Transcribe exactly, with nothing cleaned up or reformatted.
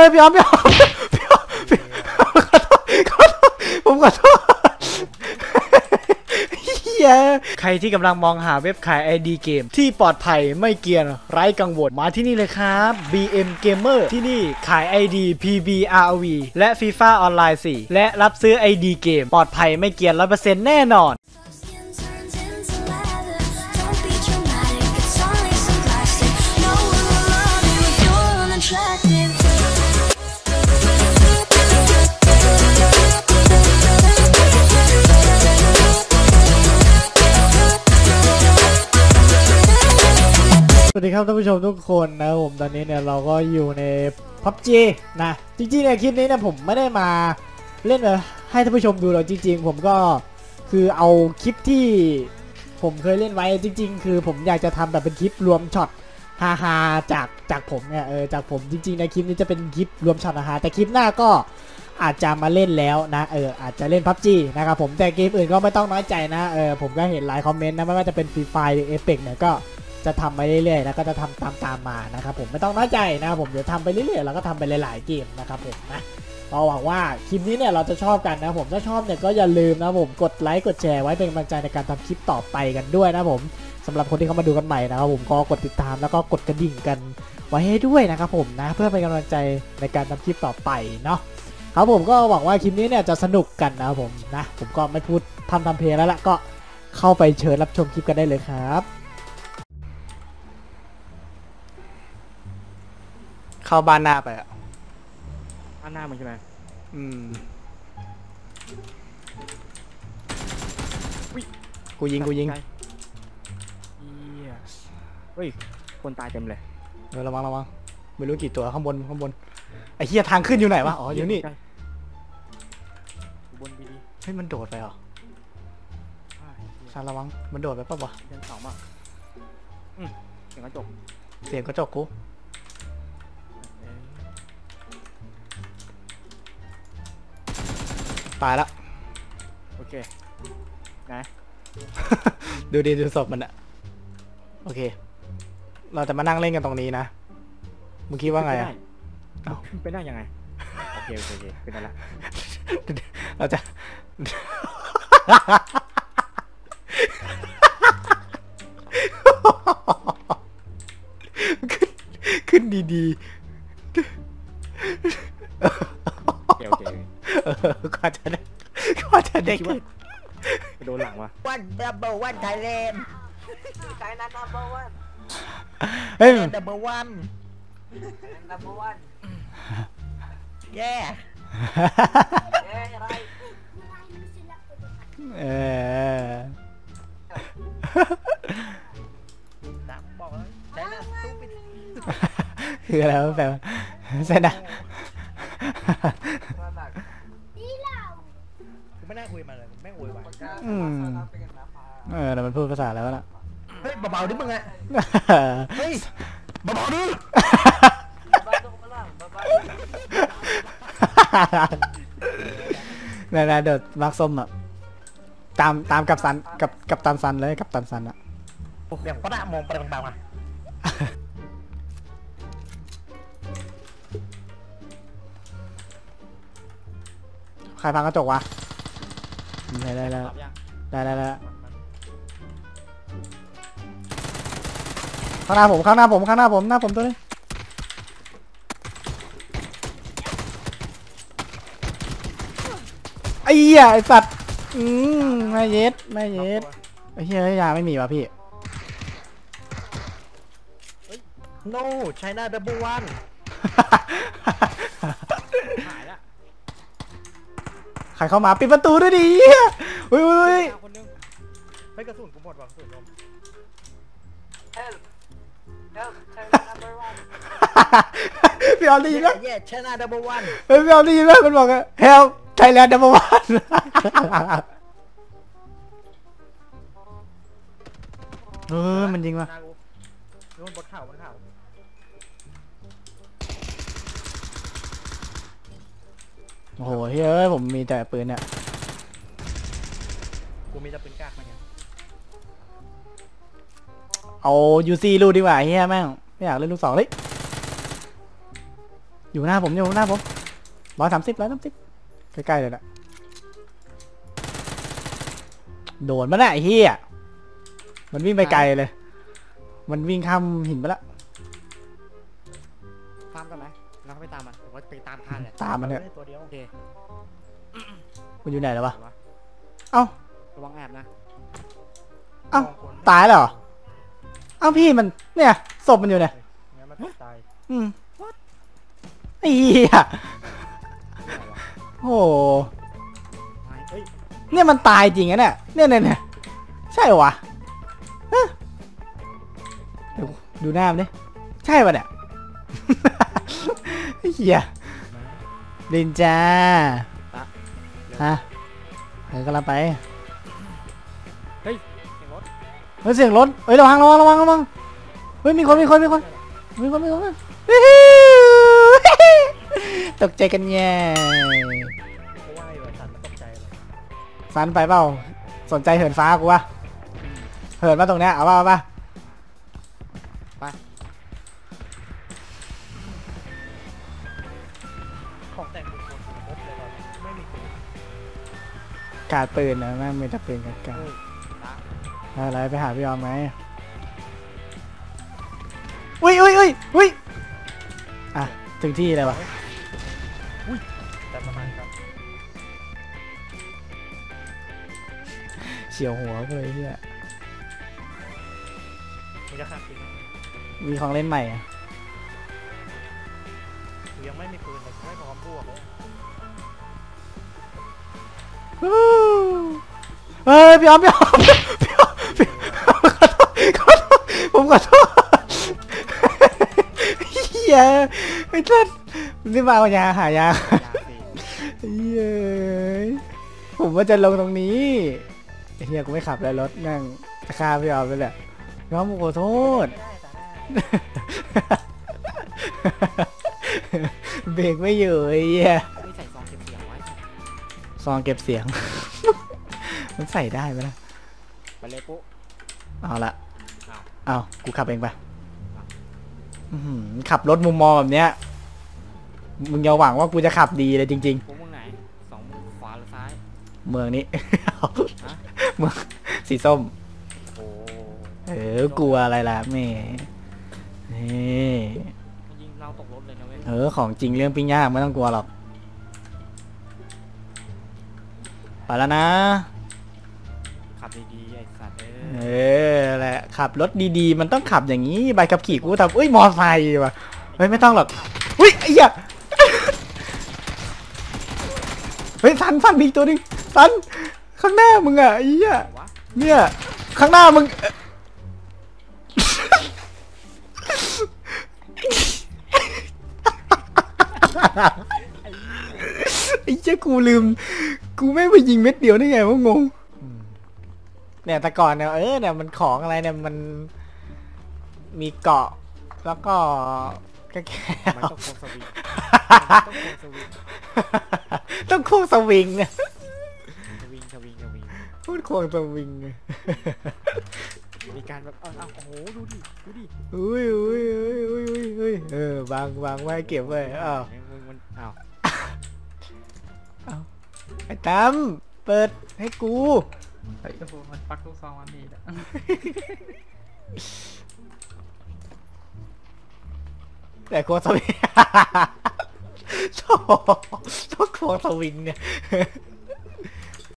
ยพี่ออมพี่ออมพี่ออมพี่ออมขอโทษขอโทษผมขอโทษใครที่กำลังมองหาเว็บขาย ไอ ดี เกมที่ปลอดภัยไม่เกรียนไร้กังวลมาที่นี่เลยครับ บี เอ็ม Gamer ที่นี่ขาย ไอ ดี พี บี อาร์ โอ วี และ FIFA ออนไลน์ สี่ และรับซื้อ ไอ ดี เกมปลอดภัยไม่เกรียน ร้อยเปอร์เซ็นต์ แน่นอนสวัสดีครับท่านผู้ชมทุกคนนะผมตอนนี้เนี่ยเราก็อยู่ใน พับจี นะจริงๆเนี่ยคลิปนี้เนี่ยผมไม่ได้มาเล่นมาให้ท่านผู้ชมดูหรอกจริงๆผมก็คือเอาคลิปที่ผมเคยเล่นไว้จริงๆคือผมอยากจะทำแบบเป็นคลิปรวมช็อตฮาฮาจากจากผมเนี่ยเออจากผมจริงๆในคลิปนี้จะเป็นคลิปรวมช็อตฮาฮาแต่คลิปหน้าก็อาจจะมาเล่นแล้วนะเอออาจจะเล่น พับจี นะครับผมแต่เกมอื่นก็ไม่ต้องน้อยใจนะเออผมก็เห็นหลายคอมเมนต์นะไม่ว่าจะเป็นฟรีไฟหรือ เอเพ็กซ์ เนี่ยก็จะทำไปเรื่อยๆแล้วก็จะทำตามตามมานะครับผมไม่ต้องน้อยใจนะครับผมเดี๋ยวทำไปเรื่อยๆแล้วก็ทำไปหลายๆเกมนะครับผมนะก็หวังว่าคลิปนี้เนี่ยเราจะชอบกันนะผมถ้าชอบเนี่ยก็อย่าลืมนะผมกดไลค์กดแชร์ไว้เป็นกำลังใจในการทำคลิปต่อไปกันด้วยนะผมสำหรับคนที่เข้ามาดูกันใหม่นะครับผมก็กดติดตามแล้วก็กดกระดิ่งกันไว้ให้ด้วยนะครับผมนะเพื่อเป็นกำลังใจในการทำคลิปต่อไปเนาะครับผมก็หวังว่าคลิปนี้เนี่ยจะสนุกกันนะครับผมนะผมก็ไม่พูดทำทำเพลงแล้วละก็เข้าไปเชิญรับชมคลิปกันได้เลยครับเข้าบ้านหน้าไปอ่ะบ้านหน้ามันใช่ไหมอืมกูยิงกูยิงเฮ้ยคนตายเต็มเลยเออระวังระวังไม่รู้กี่ตัวข้างบนข้างบนไอ้เหี้ยทางขึ้นอยู่ไหนวะอ๋ออยู่นี่บนดีเฮ้ยมันโดดไปเหรอชาระวังมันโดดไปป่ะวะชั้นสองป่ะอืมเสียงกระจกเสียงกระจกกูตายละโอเคนะดูดีดูศพมันอะโอเคเราจะมานั่งเล่นกันตรงนี้นะมึงคิดว่าไงอะเป็นได้ยังไงโอเคโอเคโอเคเป็นอะไรเราจะขึ้นขึ้นดีๆโอเคโอเคก็จะได้ก็จะได้ขึ้นไปโดนหลังวะวันดับเบิลวันไทยแลนด์ไทยนันดับเบิลวันเฮ้ยดับเบิลวันดับเบิลวันแย่แย่อะไรเออบอกแล้วใช่นะตู้ปิดคืออะไรวะแบบใช่นะไม่น่าคุยมาเลยไม่โวยวายอืมเออแต่มันพูดภาษาแล้วนะเฮ้ยเบาๆดิมึงอะเฮ้ยเบาๆดินี่นๆเดือดมักส้มอ่ะตามตามกับซันกับกับตันซันเลยกับตันซันอ่ะเดี๋ยวก็ได้มองไปบางๆอ่ะใครพังกระจกวะได้ได้แล้วได้ได้แล้วข้างหน้าผมข้างหน้าผมข้างหน้าผมหน้าผมตัวนี้ไอ้เหี้ยไอ้สัตว์อืมไม่เย็ดไม่เย็ดไอ้เหี้ยยาไม่มีวะพี่ no China double one ใครเข้ามาปิดประตูด้วยดิเฮ้ยเฮ้ยเฮ้ยกระสุนกูหมดว่ะกระสุนลมพี่ออลได้ยินไหม yeah China double one เฮ้ยพี่ออลได้ยินไหมมันบอกอะ help Thailand double one เออมันยิงว่ะโดนบนเข่าบนเข่าโอ้โหเฮ้ยผมมีแต่ปืนเนี่ยกูมีแต่ปืนกากมาไงเอายูซีลูดีกว่าเฮียแม่งไม่อยากเล่นลูกสองเลยอยู่หน้าผมอยู่หน้าผมร้อยสามสิบร้อยสามสิบใกล้ๆเลยนะโดนมาแน่ะไอ้เหี้ยมันวิ่งไปไกลเลย มันวิ่งข้ามหินไปแล้วตามกันไหมเราก็ไปตามมันหรือว่าไปตามพานเลยตามมันเถอะตัวเดียวโอเคมันอยู่ไหนแล้ววะเอ้าระวังแอบนะเอ้าตายแล้วเหรอเอ้าพี่มันเนี่ยศพมันอยู่เนี่ยงั้นมันตายอืมไอ้เหี้ยโอ้โหเฮ้ยเนี่ยมันตายจริงอะเนี่ยเนี่ยเนี่ยเนี่ยใช่เหรอวะฮะเดี๋ยวดูหน้ามันดิใช่ปะเนี่ย ไอ้เหี้ยลินจ้าฮะเฮ้ยกำลังไปเฮ้ยเสียงรถเฮ้ยเสียงรถเฮ้ยระวังระวังระวังระวังเฮ้ยมีคนมีคนมีคนมีคนมีคนตกใจกันแย่เพราะว่าไอ้สันมันตกใจเลยฟันไปเปล่าสนใจเหินฟ้ากูวะเหินมาตรงเนี้ยเอาป่ะเอาป่ะของแต่งบุคคลครบเลยเราไม่มีปืนกาดปืนนะแม่งไม่จะปืนกับกาดนะอะไรไปหาพี่ยอมไหมอุ้ยอุ้ยอุ้ยอุ้ยอ่ะถึงที่เลยวะแต่ประมาณครับเฉียวหัวกูเลยเฮียมึงจะขับจริงไหมมีของเล่นใหม่อ่ะกูยังไม่มีปืนเลยกูไม่พร้อมบวกเลยฮู้เฮ้ยพี่ยอมพี่ยอมพี่ยอมพี่ยอมขอโทษขอโทษผมขอโทษเฮียไอ้ท่านนี่มาเอายาหายายาสีเย้ยผมว่าจะลงตรงนี้ไอ้เฮียกูไม่ขับแล้วรถนั่งจะฆ่าพี่ยอมไปแหละยอมขอโทษไม่ได้แต่ได้เบรกไม่อยู่ไอ้เหี้ยไม่ใส่ซองเก็บเสียงไว้ซองเก็บเสียง มันใส่ได้ไหมนะไปเลยปุ๊เอาละอ้าวเอากูขับเองไปอื้อหือขับรถมุมมองแบบเนี้ยมึงอย่าหวังว่ากูจะขับดีเลยจริงปุ๊มึงไหนสองมือขวาหรือซ้ายๆ เมืองนี้ฮะเมืองสีส้มโอ้เออกลัวอะไรล่ะแม่นี่ยิงเราตกรถเลยนะเว้ยเออของจริงเรื่องปิ้งย่างไม่ต้องกลัวหรอกไปแล้วนะขับดีๆไอ้สัตว์เอ้เอย อแหละขับรถดีๆ มันต้องขับอย่างนี้ใบขับขี่กูทำเอ้ยมอไซค์ว่ะเฮ้ยไม่ต้องหรอกอุ้ยไอ้เหี้ยเฮ้ยสันสันมีอีกตัวหนึงสันข้างหน้ามึงอ่ะไอ้เหี้ยวะเนี่ยข้างหน้ามึงไอ้เจ้ากูลืมกูไม่ไปยิงเม็ดเดียวได้ไงวะงงเนี่ยแต่ก่อนเนี่ยเออเนี่ยมันของอะไรเนี่ยมันมีเกาะแล้วก็แค่แค่มันต้องโคงสวิงต้องโคงสวิงต้องควงสวิงเนี่ยสวิงสวิงสวิงพูดควงสวิงไงมีการแบบเอาเอาโอ้โหดูดิดูดิอุ้ยอุ้ยอุ้ยอุ้ยอุ้ยอุ้ยเออบางบางไว้เก็บไว้อ้าวมึงมันอ้าวไอ้ตั้มเปิดให้กูโอ้โหมันปักลูกซองมันดีแล้วแต่ควงสวิง ชอบชอบควงสวิงเนี่ย